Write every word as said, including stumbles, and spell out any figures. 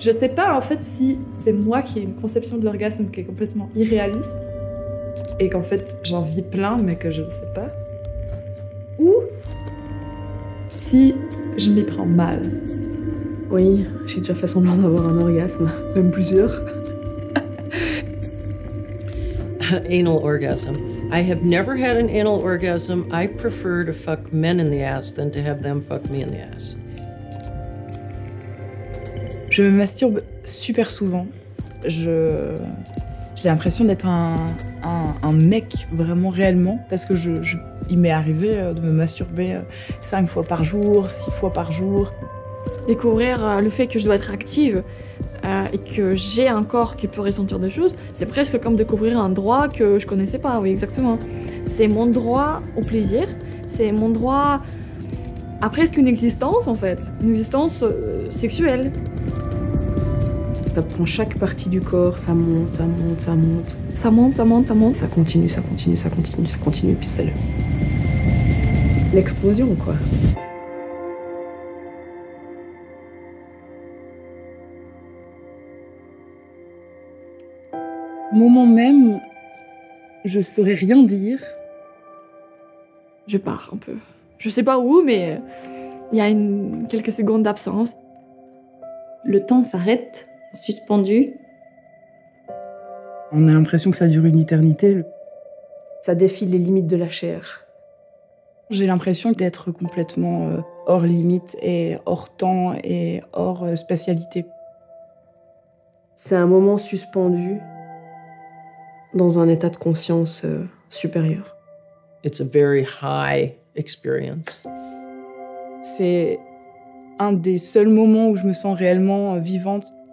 Je sais pas en fait si c'est moi qui ai une conception de l'orgasme qui est complètement irréaliste et qu'en fait j'en vis plein mais que je ne sais pas. Ou si je m'y prends mal. Oui, j'ai déjà fait semblant d'avoir un orgasme, même plusieurs. Anal orgasm. I have never had an anal orgasm. I prefer to fuck men in the ass than to have them fuck me in the ass. Je me masturbe super souvent. Je... J'ai l'impression d'être un, un, un mec, vraiment réellement, parce que je, je... il m'est arrivé de me masturber cinq fois par jour, six fois par jour. Découvrir le fait que je dois être active euh, et que j'ai un corps qui peut ressentir des choses, c'est presque comme découvrir un droit que je connaissais pas, oui, exactement. C'est mon droit au plaisir, c'est mon droit à presque une existence, en fait, une existence euh, sexuelle. Ça prend chaque partie du corps, ça monte, ça monte, ça monte. Ça monte, ça monte, ça monte. Ça continue, ça continue, ça continue, ça continue, puis c'est l'explosion, quoi. Au moment même, je saurais rien dire. Je pars un peu. Je sais pas où, mais il y a une... quelques secondes d'absence. Le temps s'arrête, suspendu. On a l'impression que ça dure une éternité. Ça défie les limites de la chair. J'ai l'impression d'être complètement euh, hors limite et hors temps et hors euh, spatialité. C'est un moment suspendu dans un état de conscience euh, supérieur. It's a very high experience. C'est un des seuls moments où je me sens réellement vivante.